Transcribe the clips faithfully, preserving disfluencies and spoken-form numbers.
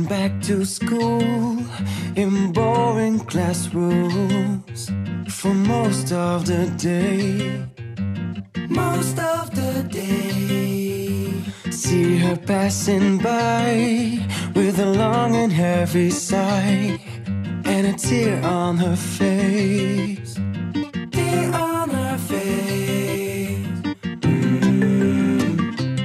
Going back to school in boring classrooms for most of the day. Most of the day. See her passing by with a long and heavy sigh and a tear on her face. Tear on her face. Mm.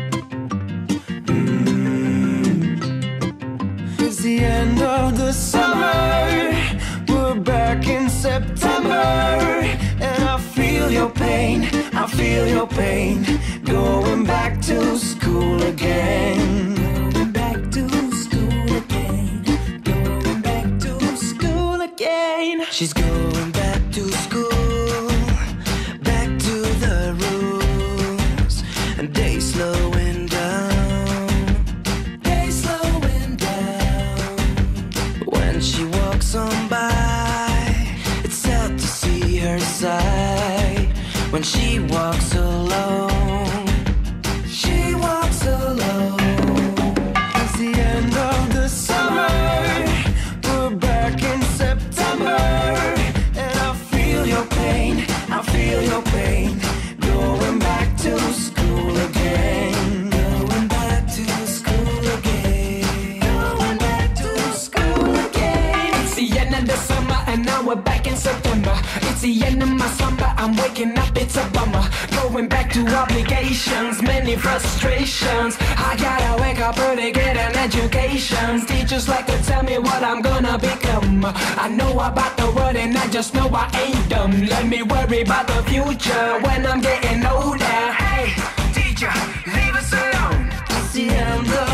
Mm. It's the end of the summer. We're back in September, and I feel your pain. I feel your pain. Going back to school again. Going back to school again. Going back to school again. She's going back to school. Back to the rules. And they slowing down. They slowing down. When she walks on by, it's sad to see her sigh. When she walks alone, she walks alone. It's the end of the summer. We're back in September, and I feel your pain. I feel your pain. Going back to school again. Going back to school again. Going back to school again. It's the end of the summer, and now we're back in September. It's the end of my slumber, I'm waking up, it's a bummer. Going back to obligations, many frustrations. I gotta wake up early, get an education. Teachers like to tell me what I'm gonna become. I know about the world and I just know I ain't dumb. Let me worry about the future when I'm getting older. Hey, teacher, leave us alone. It's the end of